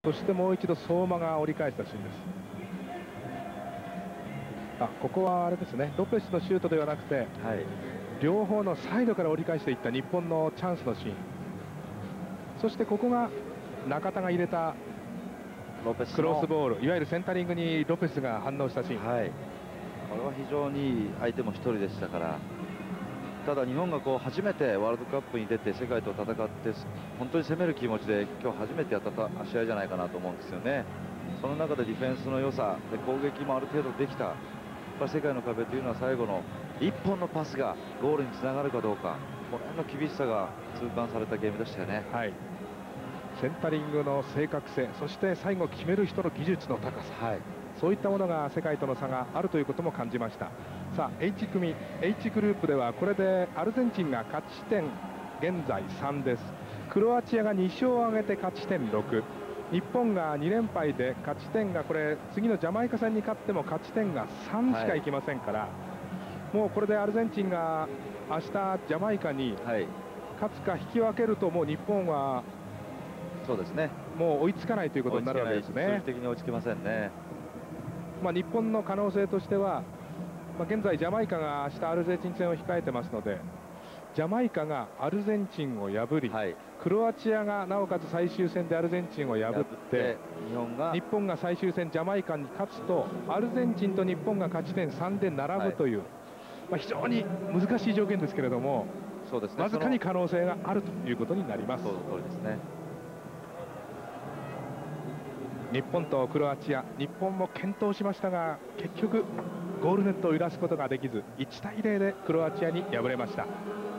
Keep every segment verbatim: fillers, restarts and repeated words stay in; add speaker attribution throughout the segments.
Speaker 1: そしてもう一度相馬が折り返したシーンです。あ、ここはあれですね、ロペスのシュートではなくて、はい、両方のサイドから折り返していった日本のチャンスのシーン。そしてここが中田が入れた
Speaker 2: ロペス
Speaker 1: クロスボール、いわゆるセンタリングにロペスが反応したシーン。
Speaker 2: はい、これは非常にいい相手もひとりでしたから。ただ日本がこう初めてワールドカップに出て世界と戦って本当に攻める気持ちで今日初めてやった試合じゃないかなと思うんですよね。その中でディフェンスの良さで攻撃もある程度できた。やっぱり世界の壁というのは最後のいっぽんのパスがゴールにつながるかどうか、この辺の厳しさが痛感されたゲームでしたよね。
Speaker 1: はい、センタリングの正確性、そして最後決める人の技術の高さ、はい、そういったものが世界との差があるということも感じました。さあ H 組 H グループではこれでアルゼンチンが勝ち点現在さんです。クロアチアがに勝を挙げて勝ち点ろく、日本がに連敗で勝ち点がこれ次のジャマイカ戦に勝っても勝ち点がさんしかいきませんから、はい、もうこれでアルゼンチンが明日ジャマイカに勝つか引き分けるともう日本は
Speaker 2: そうですね、
Speaker 1: もう追いつかないということになるわけですね。
Speaker 2: 数字的に追いつけませんね。
Speaker 1: まあ日本の可能性としては、まあ現在ジャマイカが明日アルゼンチン戦を控えてますので、ジャマイカがアルゼンチンを破り、はい、クロアチアがなおかつ最終戦でアルゼンチンを破って日本が日本が最終戦ジャマイカに勝つとアルゼンチンと日本が勝ち点さんで並ぶという、はい、まあ非常に難しい条件ですけれども、そうですね、わずかに可能性があるということになります。
Speaker 2: そういう通りですね。
Speaker 1: 日本とクロアチア、日本も健闘しましたが結局ゴールネットを揺らすことができずいちたいゼロでクロアチアに敗れました。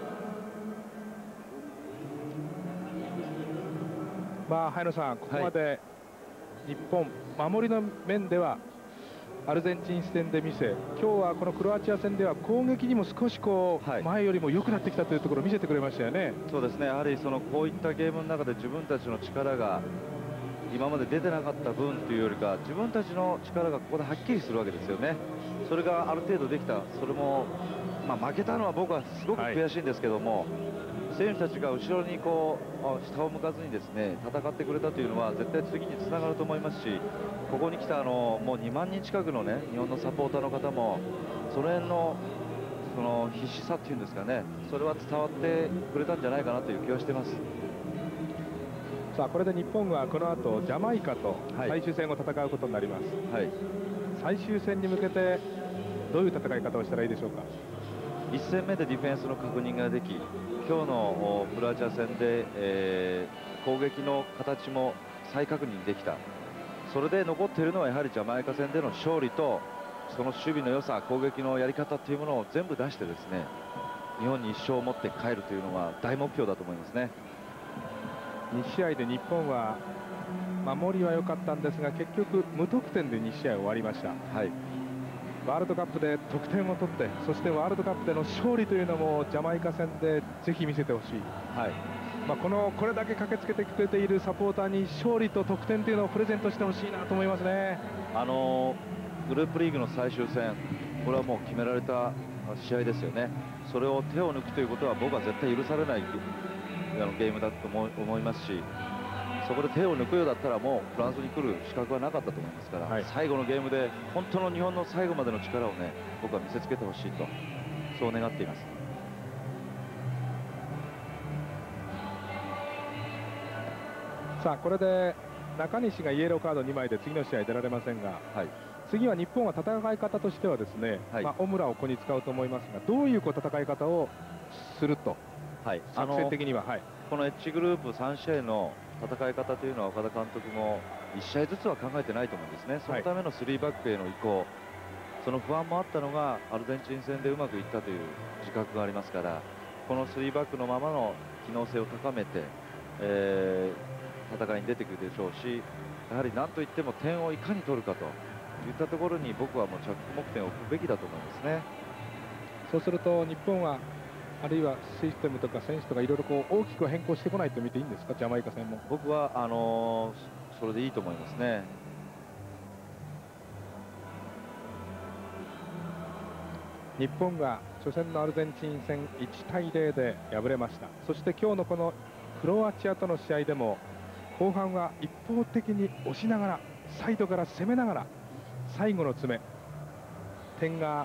Speaker 1: まあ早野さん、ここまで日本、はい、守りの面ではアルゼンチン戦で見せ、今日はこのクロアチア戦では攻撃にも少しこう、はい、前よりも良くなってきたというところを見せてくれましたよね。
Speaker 2: そうですね、やはりそのこういったゲームの中で自分たちの力が今まで出てなかった分というよりか、自分たちの力がここではっきりするわけですよね。それがある程度できた。それも、まあ、負けたのは僕はすごく悔しいんですけども、はい、選手たちが後ろにこう下を向かずにですね戦ってくれたというのは絶対次につながると思いますし、ここに来たあのもうにまんにん近くのね日本のサポーターの方もその辺のその必死さっていうんですかね、それは伝わってくれたんじゃないかなという気はしてます。
Speaker 1: さあこれで日本はこの後ジャマイカと最終戦を戦うことになります。はい、最終戦に向けてどういう戦い方をしたらいいでしょうか。
Speaker 2: いち戦目でディフェンスの確認ができ、今日のクロアチア戦で、えー、攻撃の形も再確認できた。それで残っているのはやはりジャマイカ戦での勝利とその守備の良さ、攻撃のやり方というものを全部出してですね日本にいち勝を持って帰るというのは大目標だと思いますね。
Speaker 1: に試合で日本は守りは良かったんですが結局無得点でに試合終わりました。はい、ワールドカップで得点を取って、そしてワールドカップでの勝利というのもジャマイカ戦でぜひ見せてほしい。はい、まあこのこれだけ駆けつけてくれているサポーターに勝利と得点というのをプレゼントしてほしいなと思いますね。
Speaker 2: あのグループリーグの最終戦、これはもう決められた試合ですよね。それを手を抜くということは僕は絶対許されないゲームだと思いますし、そこで手を抜くようだったらもうフランスに来る資格はなかったと思いますから、はい、最後のゲームで本当の日本の最後までの力をね僕は見せつけてほしいとそう願っています。
Speaker 1: さあこれで中西がイエローカードにまいで次の試合出られませんが、はい、次は日本は戦い方としてはですね、はい、まあ、小村をここに使うと思いますが、どういうこう戦い方をすると、はい、作戦的には、はい、
Speaker 2: この H グループさん試合の戦い方というのは岡田監督もいち試合ずつは考えてないと思うんですね。そのためのスリーバックへの移行、その不安もあったのがアルゼンチン戦でうまくいったという自覚がありますから、このスリーバックのままの機能性を高めて、えー、戦いに出てくるでしょうし、やはり何といっても点をいかに取るかといったところに僕はもう着目点を置くべきだと思いますね。
Speaker 1: そうすると日本はあるいはシステムとか選手とかいろいろこう大きく変更してこないと見ていいんですか、ジャマイカ戦も。
Speaker 2: 僕はあのー、それでいいと思いますね。
Speaker 1: 日本が初戦のアルゼンチン戦いちたいゼロで敗れました。そして今日のこのクロアチアとの試合でも後半は一方的に押しながらサイドから攻めながら最後の詰め点が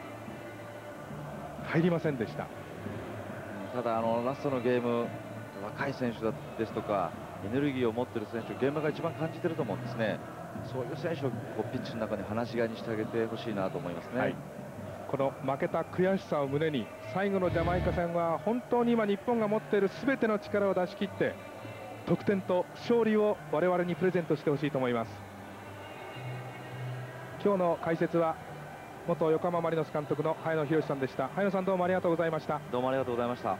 Speaker 1: 入りませんでした。
Speaker 2: ただあのラストのゲーム、若い選手ですとかエネルギーを持っている選手を現場が一番感じていると思うんですね。そういう選手をこうピッチの中に放し飼いにしてあげてほしいなと思いますね。はい、
Speaker 1: この負けた悔しさを胸に最後のジャマイカ戦は本当に今日本が持っている全ての力を出し切って得点と勝利を我々にプレゼントしてほしいと思います。今日の解説は元横浜マリノス監督の早野博さんでした。早野さん、どうもありがとうございました。
Speaker 2: どうもありがとうございました。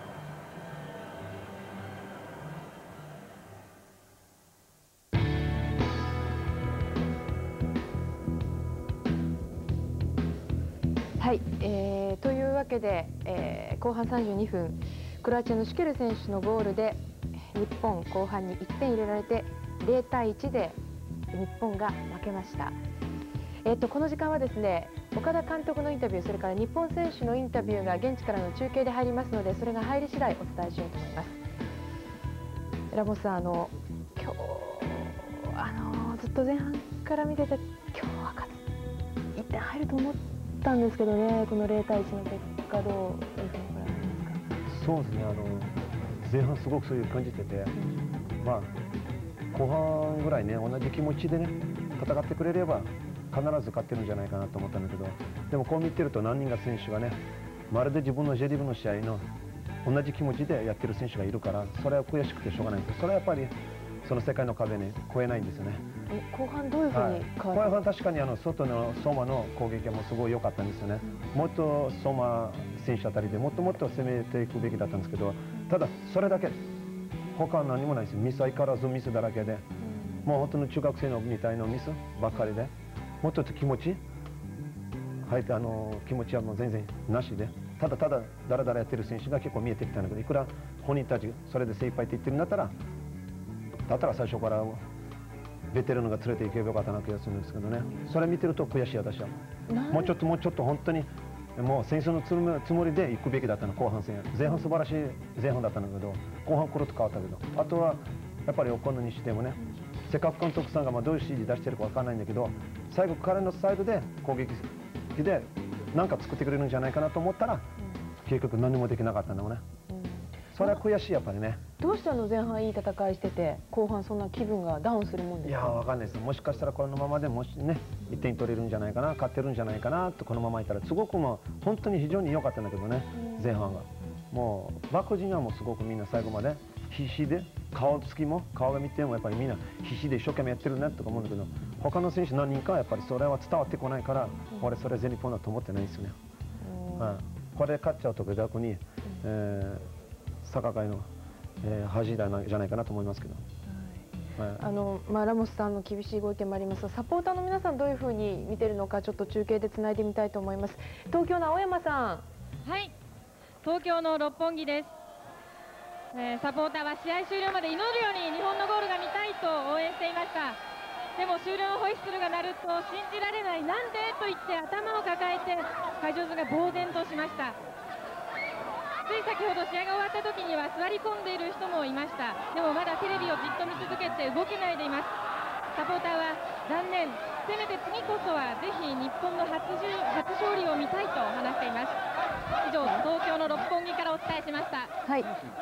Speaker 3: はい、えー、というわけで、えー、後半さんじゅうにふん、クロアチアのシュケル選手のゴールで日本後半にいってん入れられてゼロたいいちで日本が負けました。えー、とこの時間はですね、岡田監督のインタビュー、それから日本選手のインタビューが現地からの中継で入りますので、それが入り次第お伝えしようと思います。ラモスさん、あの今日あのずっと前半から見てて、今日は勝ついってん入ると思ったんですけどね、このゼロたいいちの結果、どういうふうにご覧になりますか？
Speaker 4: そうですね、あの前半すごくそういう感じてて、うん、まあ後半ぐらいね、同じ気持ちでね戦ってくれれば必ず勝ってるんじゃないかなと思ったんだけど、でもこう見てると何人か選手がね、まるで自分の J リーグの試合の同じ気持ちでやってる選手がいるから、それは悔しくてしょうがないんです。それはやっぱりその世界の壁ね、越えないんですよね。
Speaker 3: 後半どういうふうに変わる、
Speaker 4: はい、後半確かにあの外の相馬の攻撃もすごい良かったんですよね。もっと相馬選手あたりでもっともっと攻めていくべきだったんですけど、ただそれだけ他は何もないです。ミス相変わらずミスだらけで、もう本当の中学生のみたいなミスばっかりで、もっと気持ち、はい、あの気持ちはもう全然なしで、ただただだらだらやってる選手が結構見えてきたんだけど、いくら本人たちそれで精一杯って言ってるんだったら、だったら最初からベテランが連れていけばよかったな気がするんですけどね。それ見てると悔しい、私は。もうちょっともうちょっと本当にもう戦争のつもりで行くべきだったの、後半戦。前半素晴らしい前半だったんだけど、後半コロッと変わったけど、あとはやっぱりおこのにしてもね、せっかく監督さんがまあどういう指示出してるかわからないんだけど、最後彼のサイドで攻撃で何か作ってくれるんじゃないかなと思ったら、うん、結局何もできなかったんだもんね。うん、それは悔しい、やっぱりね。
Speaker 3: どうしてあの前半いい戦いしてて後半そんな気分がダウンするもんですか？
Speaker 4: いやわかんないです。もしかしたらこのままでもしねいってん取れるんじゃないかな、勝ってるんじゃないかなと、このままいたらすごくもう本当に非常に良かったんだけどね、うん、前半がもうバック陣はもうすごくみんな最後まで必死で、顔つきも顔が見てもやっぱりみんな必死で一生懸命やってるねとか思うんだけど、他の選手何人かはやっぱりそれは伝わってこないから、うん、俺それ全日本だと思ってないんですよね。うん、これで勝っちゃうと逆に、えー、サッカー界の、えー、恥じゃないかなと思いますけど。
Speaker 3: はい、あのまあ、ラモスさんの厳しいご意見もありますが、サポーターの皆さんどういうふうに見てるのか、ちょっと中継でつないでみたいと思います。東京の青山さん。
Speaker 5: はい、東京の六本木です。えー、サポーターは試合終了まで祈るように日本のゴールが見たいと応援していました。でも終了のホイッスルが鳴ると信じられない、なんでと言って頭を抱えて会場中が呆然としました。つい先ほど試合が終わった時には座り込んでいる人もいました。でもまだテレビをじっと見続けて動けないでいます。サポーターは残念、せめて次こそはぜひ日本の初初勝利を見たいと話しています。以上、東京の六本木からお伝えしました。
Speaker 3: はい、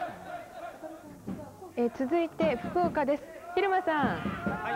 Speaker 3: えー、続いて福岡です。蛭間さん。はい、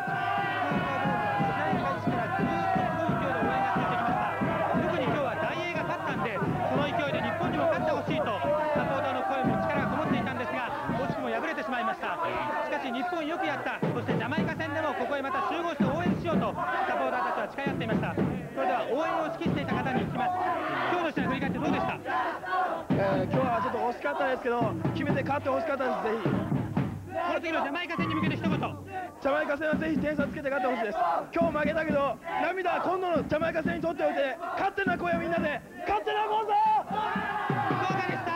Speaker 6: 試合開始からずっとすごい勢いで応援が続いてきました。特に今日は大英が勝ったんで、その勢いで日本にも勝ってほしいとサポーターの声も力がこもっていたんですが、惜しくも敗れてしまいました。しかし日本よくやった。そしてジャマイカ戦でもここへまた集合して応援しようとサポーターたちは誓い合っていました。それでは応援を指揮していた方に聞きます。今日の試合振り返ってどうでした？
Speaker 7: えー、今日はちょっと惜しかったですけど、決めて勝ってほしかったです。ぜひ
Speaker 6: この次のジャマイカ戦に向けて一言。
Speaker 7: ジャマイカ戦はぜひ点差つけて勝ってほしいです。今日負けたけど涙は今度のジャマイカ戦にとっておいて、勝手な声をみんなで勝手なもんぞ。
Speaker 6: いかがでした？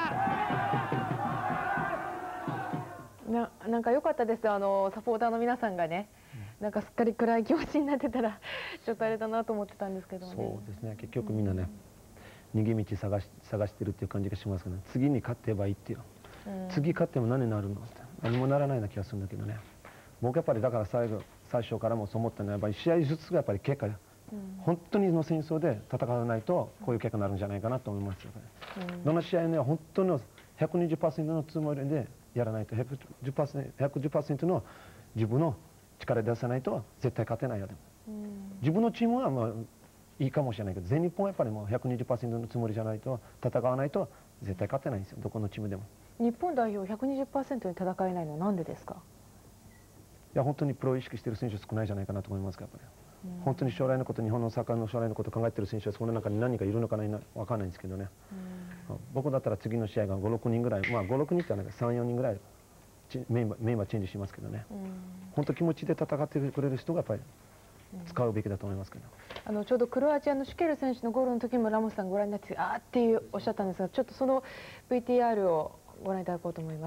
Speaker 3: な, なんか良かったです。あのサポーターの皆さんがね、なんかすっかり暗い気持ちになってたらちょっとあれだなと思ってたんですけどね。
Speaker 4: そうですね、結局みんなね、うん、逃げ道探し探してるっていう感じがしますけど、ね、次に勝ってばいいっていう、うん、次勝っても何になるのって何もならないような気がするんだけどね。 僕やっぱりだから最後最初からもそう思ったのはやっぱり試合ずつがやっぱり結果、うん、本当にの戦争で戦わないとこういう結果になるんじゃないかなと思いますよね、うん、どの試合には本当の ひゃくにじゅっパーセント のつもりでやらないと ひゃくじゅっパーセント, ひゃくじゅっパーセントの自分の力で出さないと絶対勝てないよ、うん、自分のチームはまあいいかもしれないけど全日本はやっぱりもう ひゃくにじゅっパーセント のつもりじゃないと戦わないと絶対勝てないんですよ、どこのチームでも。
Speaker 3: 日本代表 ひゃくにじゅっパーセント で戦えないのはなんでですか？
Speaker 4: いや本当にプロを意識している選手少ないじゃないかなと思いますから、やっぱり、うん、本当に将来のこと、日本のサッカーの将来のことを考えている選手はその中に何かいるのかないのか分からないんですけどね、うん、僕だったら次の試合がご、ろくにんぐらい、まあご、ろくにんってさん、よにんぐらいメンバー、メンバーチェンジしますけどね、うん、本当気持ちで戦ってくれる人がやっぱり使うべきだと思いますけど、
Speaker 3: あのちょうどクロアチアのシュケル選手のゴールの時もラモスさんご覧になってあーっていうおっしゃったんですが、ちょっとその ブイティーアール をご覧いただこうと思います。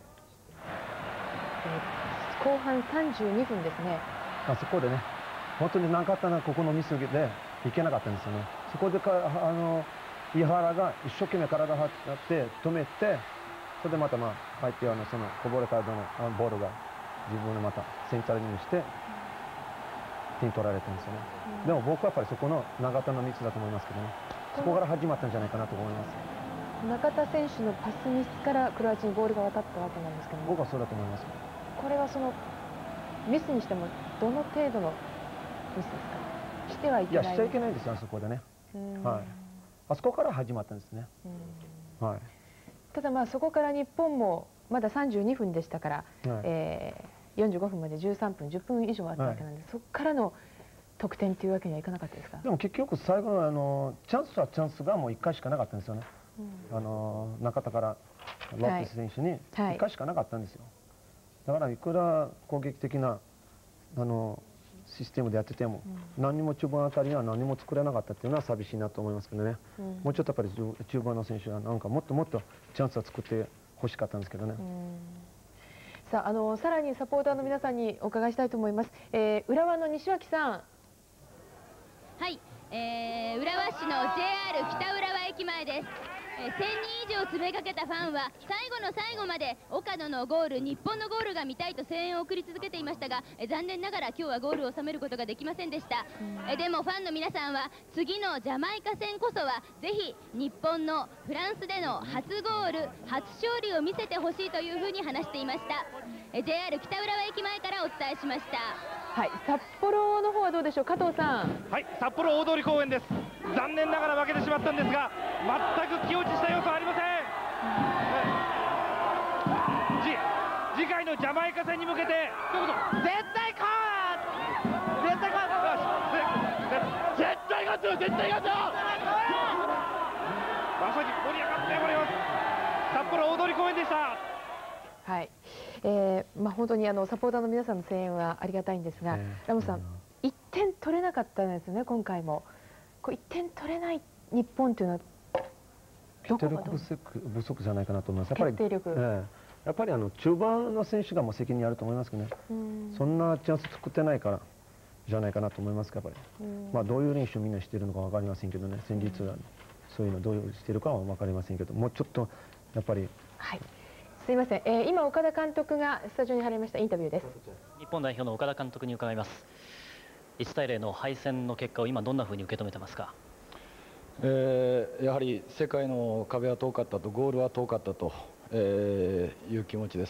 Speaker 3: 後半さんじゅうにふんですね。
Speaker 4: あそこでね、本当になかったのはここのミスでいけなかったんですよね。そこでかあの井原が一生懸命体を張って止めて、それでまたまあ相手はのそのこぼれたボールが自分のまたセンターにして点取られたんですよね、うん、でも僕はやっぱりそこの永田のミスだと思いますけどね、そこから始まったんじゃないかなと思います。
Speaker 3: 中田選手のパスミスからクロアチアにボールが渡ったわけなんですけども、
Speaker 4: 僕はそうだと思います。
Speaker 3: これはそのミスにしてもどの程度のミスですか？してはいけない。
Speaker 4: いや、しちゃいけないですよ、あそこでね、はい、あそこから始まったんですね、はい、
Speaker 3: ただまあそこから日本もまださんじゅうにふんでしたから、はい、えー、よんじゅうごふんまでじゅうさんぷんじゅっぷん以上あったわけなんで、はい、そこからの得点というわけにはいかなかったですか？
Speaker 4: でも結局最後のあのチャンスはチャンスがもういっかいしかなかったんですよね、うん、あの中田からロッテス選手にいっかいしかなかったんですよ、はい、だからいくら攻撃的なあのシステムでやってても、うん、何にも中盤あたりは何も作れなかったっていうのは寂しいなと思いますけどね、うん、もうちょっとやっぱり中盤の選手はなんかもっともっとチャンスを作ってほしかったんですけどね。うん、
Speaker 3: さあ、あのさらにサポーターの皆さんにお伺いしたいと思います。えー、浦和の西脇さん。
Speaker 8: はい、えー、浦和市の ジェイアール 北浦和駅前です。えー、せんにん以上詰めかけたファンは最後の最後まで岡野のゴール、日本のゴールが見たいと声援を送り続けていましたが、えー、残念ながら今日はゴールを収めることができませんでした。えー、でもファンの皆さんは次のジャマイカ戦こそはぜひ日本のフランスでの初ゴール、初勝利を見せてほしいというふうに話していました。えー、ジェイアール 北浦和駅前からお伝えしました。
Speaker 3: はい、札幌の方はどうでしょう、加藤さん。
Speaker 6: はい、札幌大通公園です。残念ながら負けてしまったんですが、全く気落ちした要素はありません。次次回のジャマイカ戦に向けて一言、絶対勝つ、絶対勝つ、絶対勝つよ、絶対勝つよ。まさに盛り上がっております。札幌大通公園でした。
Speaker 3: はい、えーまあ、本当にあのサポーターの皆さんの声援はありがたいんですが、えー、ラモスさん、いってん取れなかったんですね、今回も。こういってん取れない日本というのはどこがどう、
Speaker 4: 決定力不足、不足じゃないかなと思います。やっぱり、
Speaker 3: 決定力、
Speaker 4: えー、やっぱりあの中盤の選手がもう責任あると思いますけどね、そんなチャンス作ってないからじゃないかなと思いますが、やっぱり、まあ、どういう練習みんなしているのか分かりませんけどね、先日はそういうのどういうしているかは分かりませんけど、もうちょっとやっぱり。
Speaker 3: はい、すみません、えー、今岡田監督がスタジオに入りました。インタビューです。
Speaker 9: 日本代表の岡田監督に伺います。いちたいゼロの敗戦の結果を今どんなふうに受け止めてますか？
Speaker 10: えー、やはり世界の壁は遠かったと、ゴールは遠かったと、えー、いう気持ちです。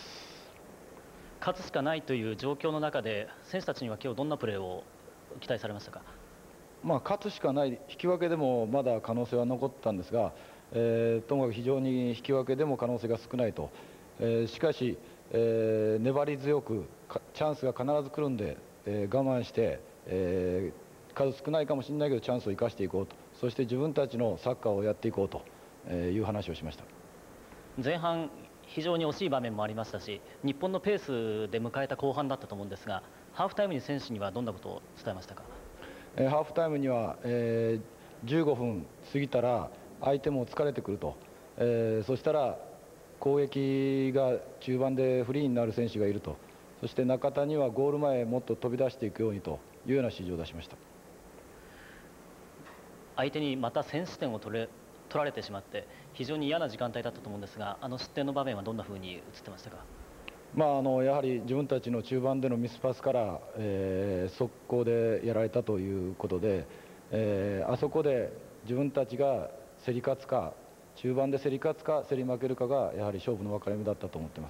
Speaker 9: 勝つしかないという状況の中で選手たちには今日どんなプレーを期待されましたか？
Speaker 10: まあ、勝つしかない、引き分けでもまだ可能性は残ったんですが、えー、ともかく非常に引き分けでも可能性が少ないと、えー、しかし、えー、粘り強くチャンスが必ず来るんで、えー、我慢して、えー、数少ないかもしれないけどチャンスを生かしていこうと、そして自分たちのサッカーをやっていこうという話をしました。
Speaker 9: 前半非常に惜しい場面もありましたし、日本のペースで迎えた後半だったと思うんですが、ハーフタイムに選手にはどんなことを伝えましたか？
Speaker 10: えー、ハーフタイムには、えー、じゅうごふん過ぎたら相手も疲れてくると、えー、そしたら攻撃が中盤でフリーになる選手がいると、そして中田にはゴール前へもっと飛び出していくようにというような指示を出しました。
Speaker 9: 相手にまた先取点を取れ取られてしまって非常に嫌な時間帯だったと思うんですが、あの失点の場面はどんなふうに映ってましたか？
Speaker 10: まあ、あのやはり自分たちの中盤でのミスパスから、えー、速攻でやられたということで、えー、あそこで自分たちが競り勝つか、中盤で競り勝つか競り負けるかがやはり勝負の分かれ目だったと思っています。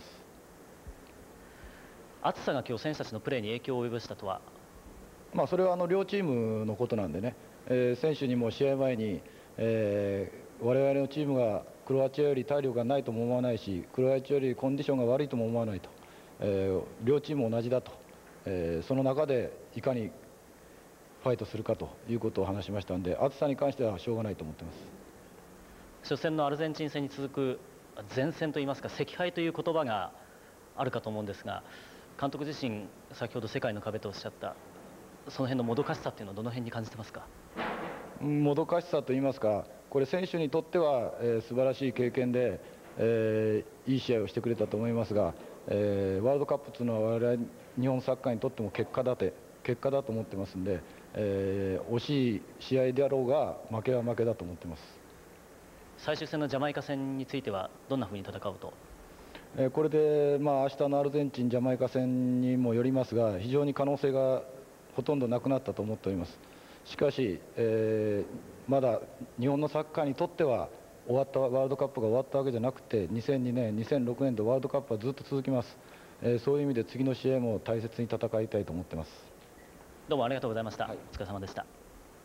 Speaker 9: 暑さが今日選手たちのプレーに影響を及ぼしたとは、
Speaker 10: まあ、それはあの両チームのことなんでね、えー、選手にも試合前に、えー、我々のチームがクロアチアより体力がないとも思わないし、クロアチアよりコンディションが悪いとも思わないと、えー、両チーム同じだと、えー、その中でいかにファイトするかということを話しましたので、暑さに関してはしょうがないと思っています。
Speaker 9: 初戦のアルゼンチン戦に続く前線といいますか、惜敗という言葉があるかと思うんですが、監督自身、先ほど世界の壁とおっしゃった、その辺のもどかしさっていうのはどの辺に感じてますか？
Speaker 10: もどかしさといいますか、これ選手にとっては、えー、素晴らしい経験で、えー、いい試合をしてくれたと思いますが、えー、ワールドカップというのは我々日本サッカーにとっても結果だて結果だと思ってますんで、えー、惜しい試合であろうが負けは負けだと思ってます。
Speaker 9: 最終戦のジャマイカ戦についてはどんなふうに戦うと？
Speaker 10: えー、これで、まあ、明日のアルゼンチンジャマイカ戦にもよりますが、非常に可能性がほとんどなくなったと思っております。しかし、えー、まだ日本のサッカーにとっては終わったワールドカップが終わったわけじゃなくて、にせんにねんにせんろくねんとワールドカップはずっと続きます。えー、そういう意味で次の試合も大切に戦いたいと思っています。
Speaker 9: どうもありがとうございました、はい、お疲れ様でした。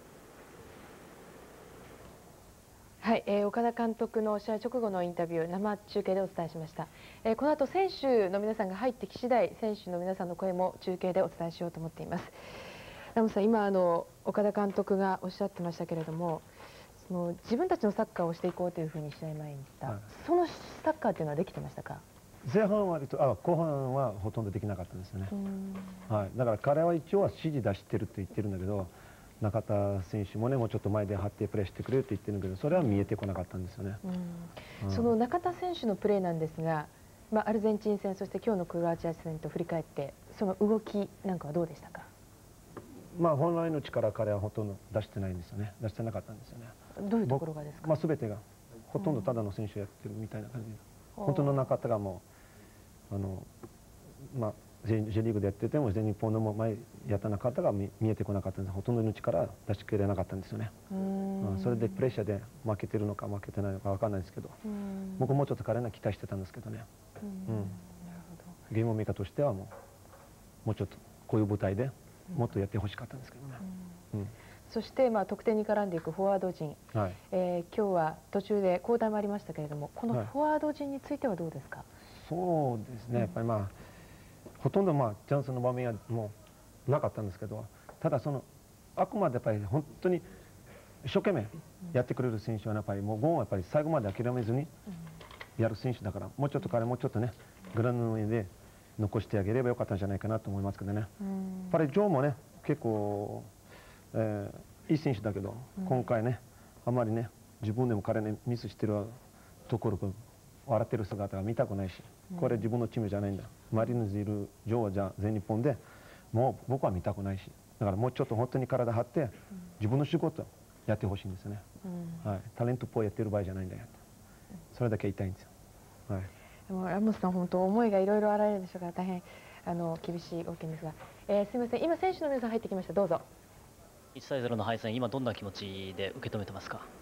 Speaker 3: はい、えー、岡田監督の試合直後のインタビュー、生中継でお伝えしました。えー、この後選手の皆さんが入ってき次第、選手の皆さんの声も中継でお伝えしようと思っています。ラモスさん、今あの岡田監督がおっしゃってましたけれども、その自分たちのサッカーをしていこうというふうに試合前に言った、はい、そのサッカーというのはできてましたか？
Speaker 4: 前半は割と、あ、後半はほとんどできなかったんですよね。はい、だから彼は一応は指示出してるって言ってるんだけど、中田選手もね、もうちょっと前で張ってプレーしてくれって言ってるんだけど、それは見えてこなかったんですよね。
Speaker 3: うん、その中田選手のプレーなんですが、まあ、アルゼンチン戦、そして今日のクロアチア戦と振り返って、その動きなんかはどうでしたか？
Speaker 4: まあ本来の力、彼はほとんど出してないんですよね。出してなかったんですよね。
Speaker 3: どういうところがですか？
Speaker 4: まあ全てがほとんどただの選手をやってるみたいな感じで、うん、本当の中田がもうあのまあ J, J リーグでやってても全日本のも前やった中田が 見, 見えてこなかったんです。ほとんどの力出し切れなかったんですよね。まあ、それでプレッシャーで負けてるのか負けてないのか分かんないですけど、僕もうちょっと彼には期待してたんですけどね。うん、なるほど。ゲームメーカーとしてはもうもうちょっとこういう舞台でもっとやってほしかったんですけどね。うんうん、そしてまあ得点に絡んでいくフォワード陣、はい、えー、今日は途中で交代もありましたけれども、このフォワード陣についてはどうですか？はい、 そうですね、やっぱりまあほとんどまあチャンスの場面はもうなかったんですけど、ただそのあくまでやっぱり本当に一生懸命やってくれる選手はやっぱりもうゴーンはやっぱり最後まで諦めずにやる選手だから、もうちょっと彼もうちょっとねグラウンドの上で残してあげればよかったんじゃないかなと思いますけどね。やっぱりジョーもね結構、えー、いい選手だけど、今回ねあまりね自分でも彼ねミスしてるところが笑ってる姿が見たくないし、これ自分のチームじゃないんだ、マリーンズいるジョーはじゃあ全日本でもう僕は見たくないし、だからもうちょっと本当に体張って自分の仕事やってほしいんですよね。はい、タレントっぽいやってる場合じゃないんだよ、それだけ言いたいんですよ。はい、
Speaker 3: でもラモスさん本当思いがいろいろあられるでしょうから大変あの厳しいご意見ですが、えー、すみません、今選手の皆さん入ってきました。どうぞ。
Speaker 9: いちたいゼロの敗戦、今どんな気持ちで受け止めてますか？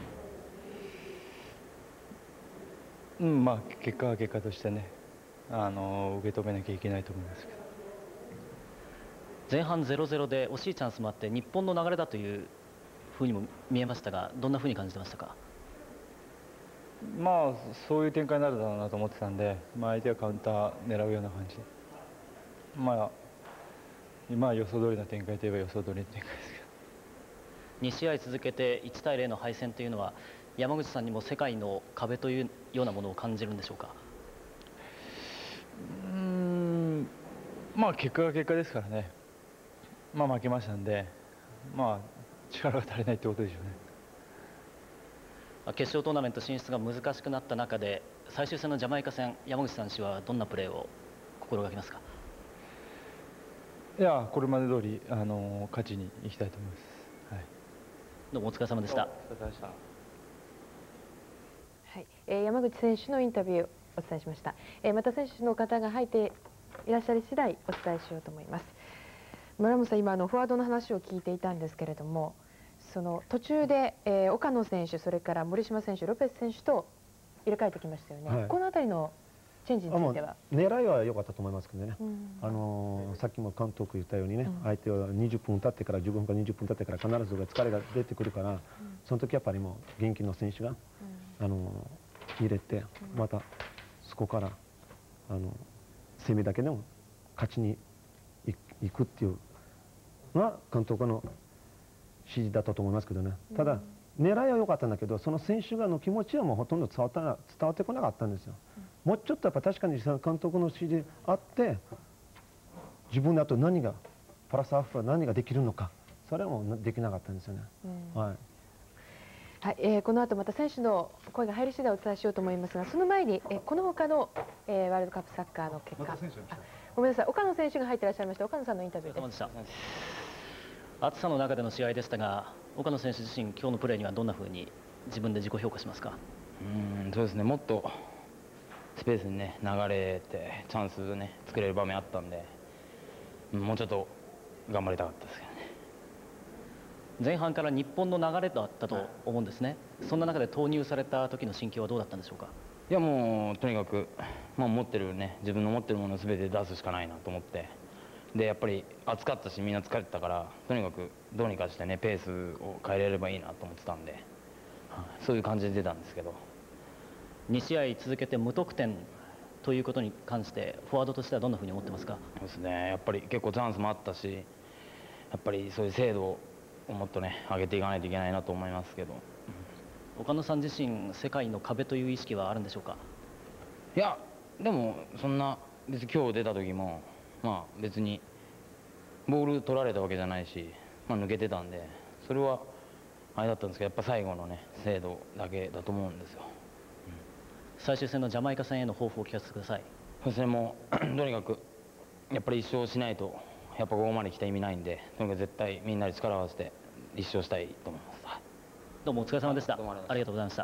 Speaker 11: うん、まあ結果は結果としてね、あの受け止めなきゃいけないと思いますけど、
Speaker 9: 前半ゼロゼロで惜しいチャンスもあって日本の流れだというふうにも見えましたが、どんなふうに感じてましたか？
Speaker 11: まあそういう展開になるだろうなと思ってたんで、まあ、相手がカウンター狙うような感じで、まあ今は予想通りの展開といえば予想通りの展開ですけど、
Speaker 9: に試合続けていちたいゼロの敗戦というのは山口さんにも世界の壁というようなものを感じるんでしょうか？
Speaker 11: うーん、まあ結果が結果ですからね、まあ負けましたんで、まあ力が足りないってことでしょうね。
Speaker 9: 決勝トーナメント進出が難しくなった中で最終戦のジャマイカ戦、山口さん氏はどんなプレーを心がけますか？
Speaker 11: いや、これまで通りあの勝ちにいきたいと思います。はい、
Speaker 9: どうもお疲れ様でした。
Speaker 11: お疲れ様でした。
Speaker 3: はい、えー、山口選手のインタビュー、 お伝えしました。えー、また選手の方が入っていらっしゃり次第お伝えしようと思います。村本さん、今あのフォワードの話を聞いていたんですけれども、その途中で、えー、岡野選手、それから森島選手、ロペス選手と入れ替えてきましたよね。はい、このあたりのチェンジについては
Speaker 4: 狙いは良かったと思いますけどね、うん、あのー、さっきも監督言ったようにね、うん、相手はにじゅっぷん経ってからじゅうごふんかにじゅっぷん経ってから必ず疲れが出てくるから、うん、その時やっぱりもう元気の選手が、うん、あのー、入れて、またそこからあの攻めだけでも勝ちに行くっていうのが監督の指示だったと思いますけどね。ただ、うん、狙いは良かったんだけど、その選手がの気持ちはもうほとんど伝わった伝わってこなかったんですよ。うん、もうちょっとやっぱ確かに監督の指示あって自分であと何がプラスアルファ何ができるのか、それはもうできなかったんですよね。うん、はい。
Speaker 3: はい、えー、この後また選手の声が入り次第お伝えしようと思いますが、その前に、えー、この他の、えー、ワールドカップサッカーの結果、ま、ごめんなさい、岡野選手が入っていらっしゃいました。岡野さんのインタビューです。
Speaker 9: 暑さの中での試合でしたが、岡野選手自身、今日のプレーにはどんなふうに自分で自己評価しますか？
Speaker 12: うん、そうですね、もっとスペースに、ね、流れてチャンスを、ね、作れる場面あったんで、もうちょっと頑張りたかったですけどね。
Speaker 9: 前半から日本の流れだったと思うんですね。そんな中で投入された時の心境はどうだったんでしょうか？
Speaker 12: いや、もうとにかく、まあ、持ってるね、自分の持ってるものを全て出すしかないなと思って、でやっぱり暑かったしみんな疲れてたから、とにかくどうにかしてねペースを変えれればいいなと思ってたんで、そういう感じで出たんですけど、
Speaker 9: に試合続けて無得点ということに関してフォワードとしてはどんなふうに思ってますか？
Speaker 12: そうですね、やっぱり結構チャンスもあったし、やっぱりそういう精度をもっとね上げていかないといけないなと思いますけど。
Speaker 9: 岡野さん自身、世界の壁という意識はあるんでしょうか？
Speaker 12: いや、でもそんな別に今日出た時も、まあ、別にボール取られたわけじゃないし、まあ、抜けてたんで、それはあれだったんですけど、やっぱ最後のね精度だけだと思うんですよ。
Speaker 9: うん、最終戦のジャマイカ戦への抱負を聞かせてください。
Speaker 12: そうですね、もうとにかくやっぱり一勝しないとやっぱここまで来た意味ないんで、とにかく絶対みんなで力を合わせて一勝したいと思います。はい、
Speaker 9: どうもお疲れ様でした。ありがとうございました。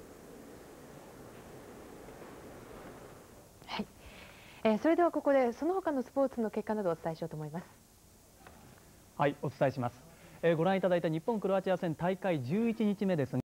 Speaker 3: はい、えー、それではここでその他のスポーツの結果などをお伝えしようと思います。
Speaker 13: はい、お伝えします。えー、ご覧いただいた日本クロアチア戦大会じゅういちにちめですが。